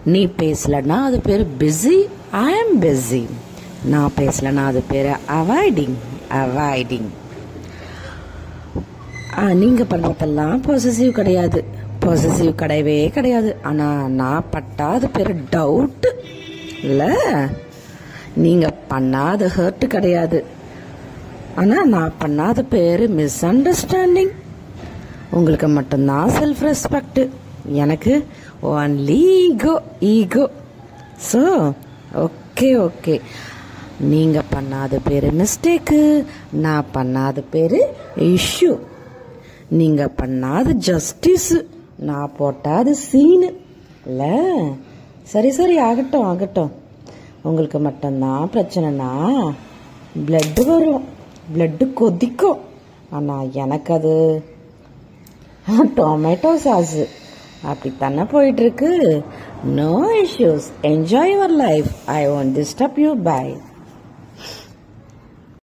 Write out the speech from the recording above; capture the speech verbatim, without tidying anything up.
நீ பேசலன்னா அது பேர் பிஸி, ஐ எம் பிஸி. நான் பேசலன்னா அது பேர் அவாய்டிங், அவாய்டிங். நீங்கள் பண்ணுறதெல்லாம் பொசசிவ் கிடையாது, பொசசிவ் கிடையவே கிடையாது. ஆனால் நான் பட்டா அது பேர் டவுட்டு இல்லை. நீங்கள் பண்ணாத ஹர்ட் கிடையாது, ஆனால் நான் பண்ணாத பேர் மிஸ் அண்டர்ஸ்டாண்டிங். உங்களுக்கு மட்டும்தான் செல்ஃப் ரெஸ்பெக்ட், எனக்கு only ego, ego. So okay okay, நீங்கள் பண்ணாத பேர் மிஸ்டேக்கு, நான் பண்ணாத பேர் இஷ்யூ. நீங்கள் பண்ணாது ஜஸ்டிஸு, நான் போட்டாது சீனு இல்லை. சரி சரி, ஆகட்டும் ஆகட்டும். உங்களுக்கு மட்டும்தான் பிரச்சனைனா பிளட்டு வரும், பிளட்டு கொதிக்கும். ஆனால் எனக்கு அது டொமேட்டோ சாஸு. அப்படித்தானே போயிட்டுருக்கு. No issues, enjoy your life, I won't disturb you. By.